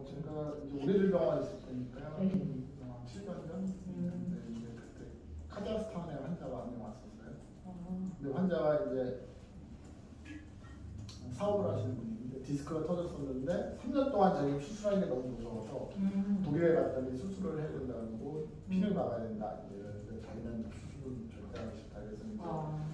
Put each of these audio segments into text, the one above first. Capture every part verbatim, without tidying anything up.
어, 제가 이제 오래전 병원에 있을 때니까요. 네. 한 칠 년 전? 음. 근데 이제 그때 카자흐스탄에 환자가 한 명 왔었어요. 아. 근데 환자가 이제 사업을 하시는 분인데 디스크가 터졌었는데 삼 년 동안 자기 수술하는 게 너무 무서워서 음. 독일에 갔더니 수술을 해야 된다고 피를 막아야 된다 이러는데 자기는 수술은 절대 하기 싫다 그래서 이제 아.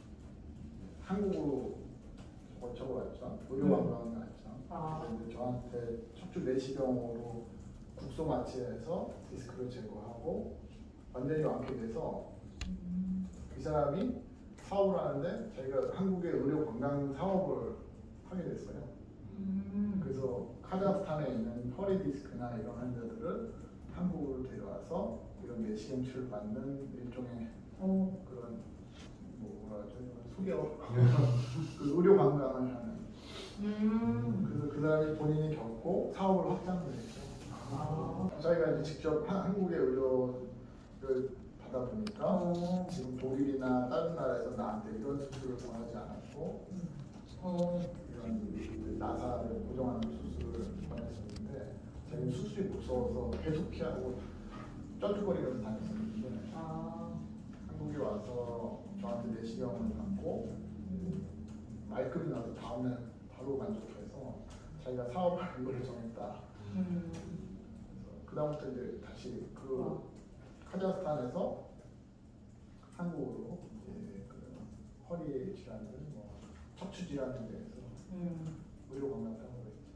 한국으로 거쳐고 왔죠. 의료관광을 갔죠. 아. 근데 저한테 척추 내시경으로 국소 마취해서 디스크를 제거하고 완전히 완쾌돼서 음. 이 사람이 사업을 하는데 자기가 한국의 의료 관광 사업을 하게 됐어요. 음. 그래서 카자흐스탄에 있는 허리 디스크나 이런 환자들을 한국으로 데려와서 이런 내시경 치료를 받는 일종의 어. 그런 뭐 뭐라 하죠? 소개업 그 의료 관광을 하는. 음. 그래서 그 사람이 본인이 겪고 사업을 확장을 했죠. 아. 자기가 이제 직접 한- 한국의 의료를 받아 보니까 어. 지금 독일이나 다른 나라에서 나한테 이런 수술을 권하지 않았고 어. 이런 나사를 고정하는 수술을 권했었는데 자기는 수술이 무서워서 계속 피하고 쩔뚝거리면서 다녔었는데 아. 한국에 와서 저한테 내시경을 받고 음. 말끔히 나서 다음날 바로 만족해서 자기가 사업할 이유를 정했다. 음. 그래서 그다음부터 이제 다시 그 어. 카자흐스탄에서 한국으로 이제 그 허리 질환을 뭐 척추 질환에 대해서 음. 의료 관광 사업을 했죠.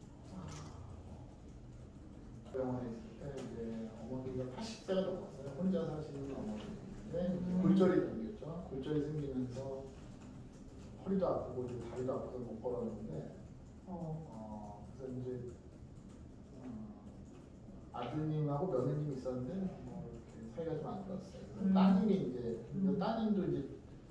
병원에 있을 때 이제 어머니가 팔십 세가 넘었어요. 혼자 사시는 어머니인데 음. 골절이 생겼죠. 골절이 생기면서 허리도 아프고 이제 다리도 아파서 못 걸었는데 어. 어, 그래서 이제 어, 아드님하고 며느님이 있었는데 뭐 이렇게 사이가 좀 안 좋았어요. 그래서 음. 따님이 이제 음. 따님도 이제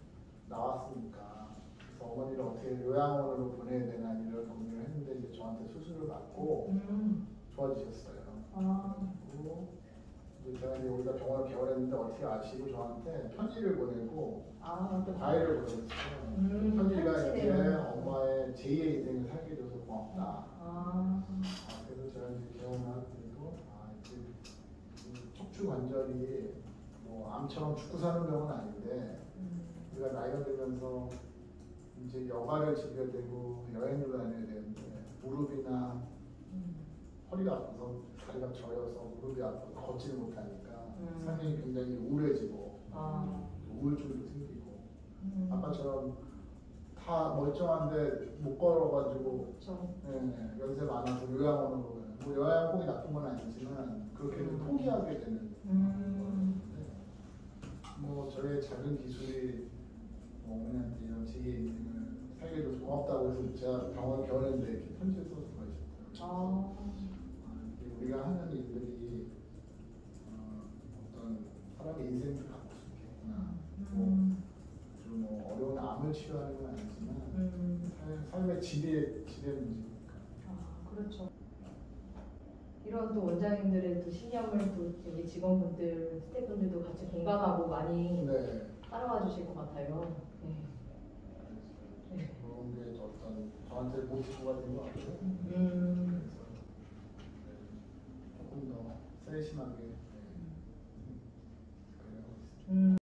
나왔으니까 그래서 어머니를 어떻게 요양원으로 보내야 되나 이런 고민을 했는데 이제 저한테 수술을 받고 음. 좋아지셨어요. 아. 그리고 이제 제가 이제 여기가 병원을 개원했는데 어떻게 아시고 저한테 편지를 보내고 아. 또 과외를 보내줬어요. 음, 그 편지가 편지네요. 이제 엄마의 제이의 인생을 살게 돼서 고맙다. 아. 아, 그래서 제가 이제 개원을 하고 아 이제 이 척추 관절이 뭐 암처럼 죽고 사는 병은 아닌데 음. 우리가 나이가 들면서 이제 여가를 즐겨야 되고 여행을 다녀야 되는데 무릎이나 음. 허리가 아파서 다리가 저려서 무릎이 아파서 걷지를 못하니까 음. 삶이 굉장히 우울해지고 아. 우울증도 생기고 음. 아까처럼 다 멀쩡한데 못 걸어가지고 그렇죠. 네, 연세 많아서 요양원으로 가요. 뭐 요양 꼭 나쁜 건 아니지만 그렇게는 음. 포기하게 되는 음. 거였는데 뭐 저의 작은 기술이 뭐 어머니한테 이런 제이의 인생을 살게 돼서 고맙다고 해서 제가 병원 개원했는데 이렇게 편지를 써서 보내셨더라고요. 아. 아, 이게 우리가 하는 일들이 어, 어떤 사람의 인생을 바꿀 수 있겠구나. 뭐, 음. 주로 뭐 어려운 암을 치료하는 건 아니지만 음. 삶, 삶의 질의 질의 문제니까. 아, 그렇죠. 이런 또 원장님들의 또 신념을 또 여기 직원분들, 스태프분들도 같이 공감하고 많이 네. 따라와 주실 것 같아요. 네. 네. 그런 게 어떤 저한테 모티브가 된 것 같아요. 음. 그래서 네, 조금 더 세심하게 네, 그래요. 음.